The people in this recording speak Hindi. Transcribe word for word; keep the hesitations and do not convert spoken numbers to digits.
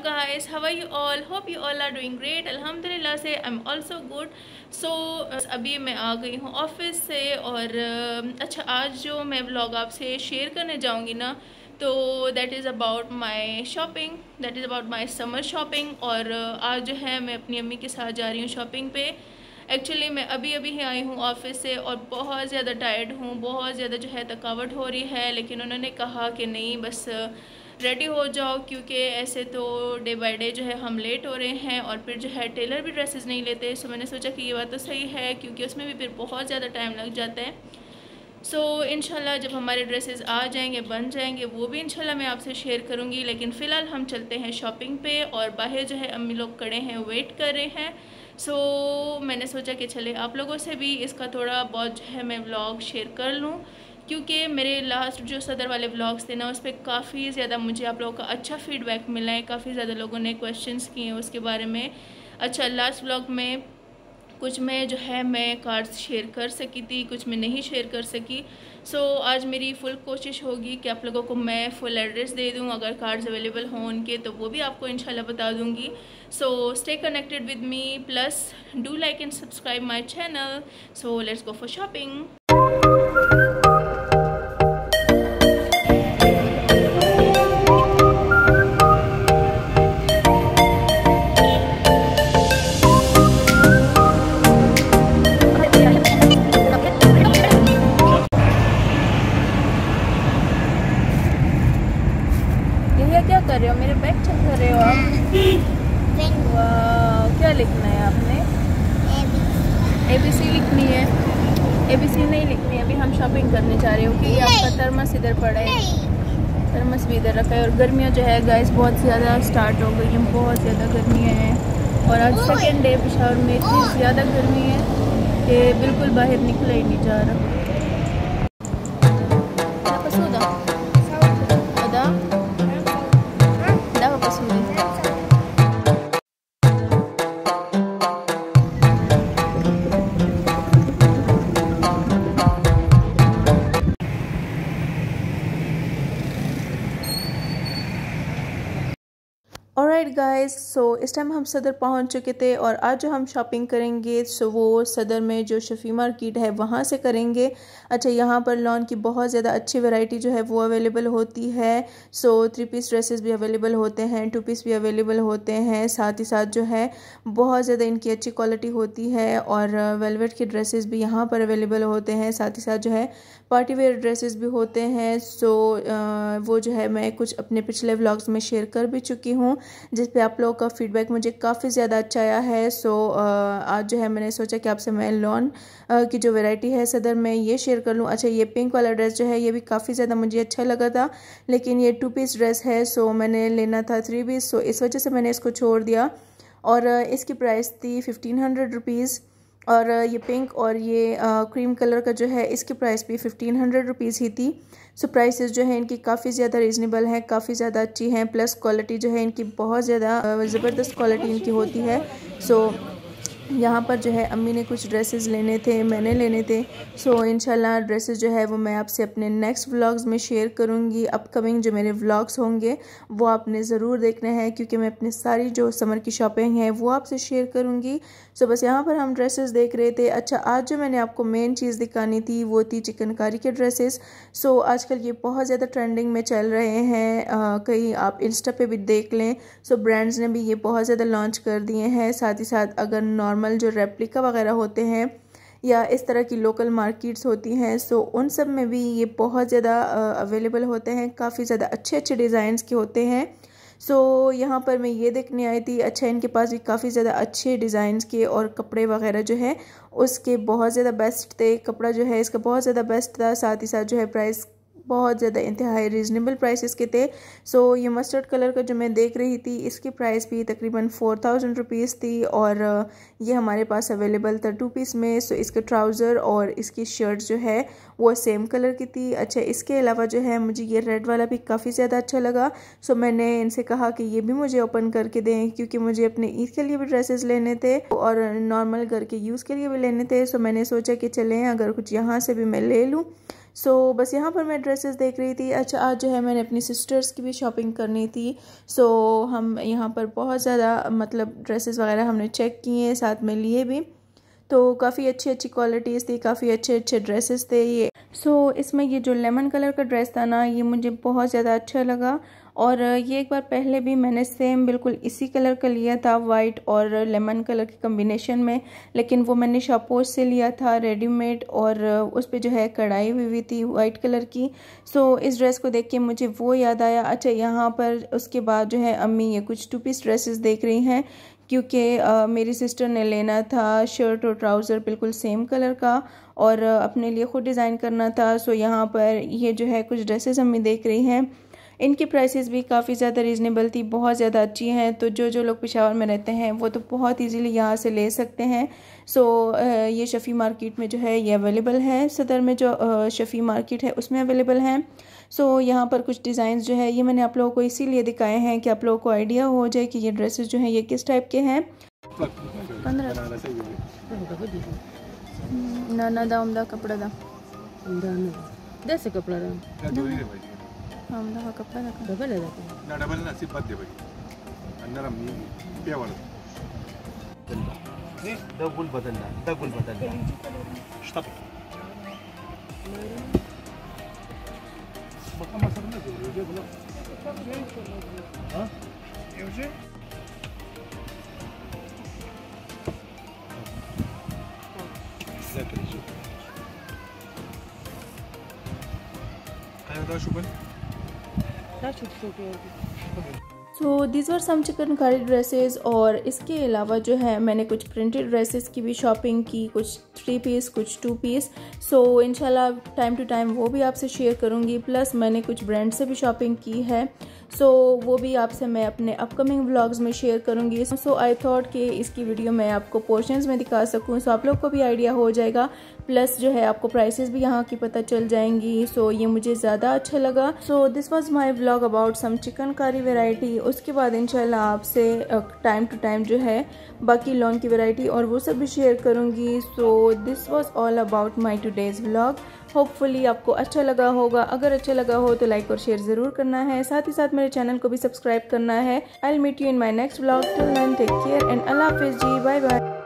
guys, how are you all? Hope you all are doing great. अल्हम्दुलिल्लाह से I am also good. So अभी मैं आ गई हूँ ऑफिस से और uh, अच्छा आज जो मैं व्लॉग आपसे शेयर करने जाऊँगी ना, तो that is about my shopping, that is about my summer shopping. और uh, आज जो है मैं अपनी अम्मी के साथ जा रही हूँ शॉपिंग पे. एक्चुअली मैं अभी अभी ही आई हूँ ऑफिस से और बहुत ज़्यादा टायर्ड हूँ, बहुत ज़्यादा जो है थकावट हो रही है. लेकिन उन्होंने कहा कि नहीं, बस रेडी हो जाओ, क्योंकि ऐसे तो डे बाय डे जो है हम लेट हो रहे हैं और फिर जो है टेलर भी ड्रेसेस नहीं लेते. सो मैंने सोचा कि ये बात तो सही है, क्योंकि उसमें भी फिर बहुत ज़्यादा टाइम लग जाता है. सो so, इंशाल्लाह जब हमारे ड्रेसेस आ जाएंगे, बन जाएंगे, वो भी इंशाल्लाह मैं आपसे शेयर करूँगी. लेकिन फ़िलहाल हम चलते हैं शॉपिंग पे और बाहर जो है अम्मी लोग खड़े हैं, वेट कर रहे हैं. सो so, मैंने सोचा कि चले आप लोगों से भी इसका थोड़ा बहुत जो है मैं व्लॉग शेयर कर लूँ, क्योंकि मेरे लास्ट जो सदर वाले व्लॉग्स थे ना, उस पर काफ़ी ज़्यादा मुझे आप लोगों का अच्छा फ़ीडबैक मिला है. काफ़ी ज़्यादा लोगों ने क्वेश्चंस किए हैं उसके बारे में. अच्छा, लास्ट व्लॉग में कुछ में जो है मैं कार्ड्स शेयर कर सकी थी, कुछ में नहीं शेयर कर सकी. सो so, आज मेरी फुल कोशिश होगी कि आप लोगों को मैं फुल एड्रेस दे दूं. अगर कार्ड्स अवेलेबल हों उनके, तो वो भी आपको इंशाल्लाह बता दूंगी. So stay connected with me, plus do like and subscribe my channel. So let's go for shopping. क्या कर रहे हो? मेरे बैग चेक कर रहे हो आप? वाह, क्या लिखना है आपने? ए बी सी लिखनी है? ए बी सी नहीं लिखनी है. अभी हम शॉपिंग करने जा रहे हो कि आपका थर्मस इधर पड़ा है, थर्मस भी इधर रखा है. और गर्मियाँ जो है गाइस बहुत ज़्यादा स्टार्ट हो गई हैं, बहुत ज़्यादा गर्मियाँ हैं. और आज सेकेंड डे पेशावर में इतनी ज़्यादा गर्मी है कि बिल्कुल बाहर निकला ही नहीं जा रहा. ऑलराइट गाइस, सो इस टाइम हम सदर पहुंच चुके थे और आज जो हम शॉपिंग करेंगे सो वो सदर में जो शफी मार्केट है वहां से करेंगे. अच्छा, यहाँ पर लॉन की बहुत ज़्यादा अच्छी वैरायटी जो है वो अवेलेबल होती है. सो थ्री पीस ड्रेसेस भी अवेलेबल होते हैं, टू पीस भी अवेलेबल होते हैं. साथ ही साथ जो है बहुत ज़्यादा इनकी अच्छी क्वालिटी होती है और वेलवेट के ड्रेसेस भी यहाँ पर अवेलेबल होते हैं. साथ ही साथ जो है पार्टी वेयर ड्रेसेस भी होते हैं. सो वो जो है मैं कुछ अपने पिछले व्लॉग्स में शेयर कर भी चुकी हूँ, जिस पे आप लोगों का फीडबैक मुझे काफ़ी ज़्यादा अच्छा आया है. सो so, आज जो है मैंने सोचा कि आपसे मैं लॉन की जो वैरायटी है सदर में ये शेयर कर लूँ. अच्छा, ये पिंक वाला ड्रेस जो है ये भी काफ़ी ज़्यादा मुझे अच्छा लगा था, लेकिन ये टू पीस ड्रेस है. सो so, मैंने लेना था थ्री पीस, सो इस वजह से मैंने इसको छोड़ दिया. और इसकी प्राइस थी फिफ्टीन हंड्रेड रुपीज़. और ये पिंक और ये क्रीम कलर का जो है इसकी प्राइस भी फिफ्टीन हंड्रेड रुपीज़ ही थी. सो प्राइसेस जो है इनकी काफ़ी ज़्यादा रीज़नेबल हैं, काफ़ी ज़्यादा अच्छी हैं. प्लस क्वालिटी जो है इनकी बहुत ज़्यादा ज़बरदस्त क्वालिटी इनकी होती है. सो यहाँ पर जो है अम्मी ने कुछ ड्रेसेस लेने थे, मैंने लेने थे. सो so, इंशाल्लाह ड्रेसेस जो है वो मैं आपसे अपने नेक्स्ट व्लॉग्स में शेयर करूँगी. अपकमिंग जो मेरे व्लॉग्स होंगे वो आपने ज़रूर देखने हैं, क्योंकि मैं अपनी सारी जो समर की शॉपिंग है वो आपसे शेयर करूँगी. सो so, बस यहाँ पर हम ड्रेसेस देख रहे थे. अच्छा, आज जो मैंने आपको मेन चीज़ दिखानी थी वो थी चिकनकारी के ड्रेसेस. सो so, आजकल ये बहुत ज़्यादा ट्रेंडिंग में चल रहे हैं, कहीं आप इंस्टा पे भी देख लें. सो so, ब्रांड्स ने भी ये बहुत ज़्यादा लॉन्च कर दिए हैं. साथ ही साथ अगर नॉर्मल जो रेप्लिका वगैरह होते हैं या इस तरह की लोकल मार्केट्स होती हैं, सो उन सब में भी ये बहुत ज़्यादा अवेलेबल होते हैं. काफ़ी ज़्यादा अच्छे अच्छे डिज़ाइंस के होते हैं. सो so, यहाँ पर मैं ये देखने आई थी. अच्छा, इनके पास भी काफ़ी ज़्यादा अच्छे डिज़ाइंस के और कपड़े वगैरह जो है उसके बहुत ज़्यादा बेस्ट थे. कपड़ा जो है इसका बहुत ज़्यादा बेस्ट था. साथ ही साथ जो है प्राइस बहुत ज़्यादा इंतहाई रीज़नेबल प्राइसेस के थे. सो so, ये मस्टर्ड कलर का जो मैं देख रही थी इसकी प्राइस भी तकरीबन फोर थाउजेंड रुपीज़ थी और ये हमारे पास अवेलेबल था टू पीस में. सो so, इसका ट्राउज़र और इसकी शर्ट जो है वो सेम कलर की थी. अच्छा, इसके अलावा जो है मुझे ये रेड वाला भी काफ़ी ज़्यादा अच्छा लगा. सो so, मैंने इनसे कहा कि ये भी मुझे ओपन करके दें, क्योंकि मुझे अपने ईद के लिए भी ड्रेसेस लेने थे और नॉर्मल घर के यूज़ के लिए भी लेने थे. सो so, मैंने सोचा कि चलें अगर कुछ यहाँ से भी मैं ले लूँ. सो so, बस यहाँ पर मैं ड्रेसेस देख रही थी। अच्छा आज जो है मैंने अपनी सिस्टर्स की भी शॉपिंग करनी थी। सो so, हम यहाँ पर बहुत ज़्यादा मतलब ड्रेसेस वगैरह हमने चेक किए, साथ में लिए भी, तो काफ़ी अच्छी अच्छी क्वालिटीज़ थी, काफ़ी अच्छे अच्छे ड्रेसेस थे ये। सो so, इसमें ये जो लेमन कलर का ड्रेस था ना, ये मुझे बहुत ज़्यादा अच्छा लगा। और ये एक बार पहले भी मैंने सेम बिल्कुल इसी कलर का लिया था, वाइट और लेमन कलर के कम्बिनेशन में, लेकिन वो मैंने शापोश से लिया था रेडीमेड, और उस पर जो है कढ़ाई हुई हुई थी वाइट कलर की। सो so, इस ड्रेस को देख के मुझे वो याद आया। अच्छा यहाँ पर उसके बाद जो है अम्मी ये कुछ टू पीस ड्रेसेस देख रही हैं, क्योंकि uh, मेरी सिस्टर ने लेना था शर्ट और ट्राउज़र बिल्कुल सेम कलर का, और uh, अपने लिए ख़ुद डिज़ाइन करना था। सो यहाँ पर ये जो है कुछ ड्रेसेस अम्मी देख रही हैं। इनकी प्राइसेस भी काफ़ी ज़्यादा रीज़नेबल थी, बहुत ज़्यादा अच्छी हैं। तो जो जो लोग पेशावर में रहते हैं वो तो बहुत इजीली यहाँ से ले सकते हैं। सो ये शफ़ी मार्केट में जो है ये अवेलेबल है, सदर में जो शफ़ी मार्केट है उसमें अवेलेबल हैं। सो यहाँ पर कुछ डिज़ाइंस जो है ये मैंने आप लोगों को इसीलिए दिखाए हैं कि आप लोगों को आइडिया हो जाए कि ये ड्रेसेस जो हैं ये किस टाइप के हैं। ना ना दाम दा कपड़ा दा जैसे कपड़ा दा हम दा कपड़ा दा डबल है ना डबल ना सिर्फ बात दे भाई अंदर हम ये पे वाला नहीं डबल बदलना डबल बदलना स्टॉप बका मसला ना जो ये बोलो हां ये उसे exactly जो काय शुभन so this were some chikankari dresses. और इसके अलावा जो है मैंने कुछ प्रिंटेड ड्रेसेस की भी शॉपिंग की, कुछ थ्री पीस कुछ टू पीस। सो इंशाल्लाह टाइम टू टाइम वो भी आपसे शेयर करूँगी। प्लस मैंने कुछ ब्रांड से भी शॉपिंग की है, सो so, वो भी आपसे मैं अपने अपकमिंग व्लॉग्स में शेयर करूँगी। सो आई थॉट कि इसकी वीडियो मैं आपको पोर्शंस में दिखा सकूँ, सो so, आप लोग को भी आइडिया हो जाएगा, प्लस जो है आपको प्राइसेस भी यहाँ की पता चल जाएंगी। सो so, ये मुझे ज़्यादा अच्छा लगा। So this was my vlog about some chikankari variety. उसके बाद इंशाल्लाह आपसे टाइम टू टाइम जो है बाकी लॉन की वैरायटी और वो सब भी शेयर करूँगी। So this was all about my today's vlog. Hopefully आपको अच्छा लगा होगा। अगर अच्छा लगा हो तो लाइक और शेयर ज़रूर करना है, साथ ही साथ मेरे चैनल को भी सब्सक्राइब करना है। I will meet you in my next vlog. Till then take care and अल्लाह हाफिज़ जी, बाय बाय।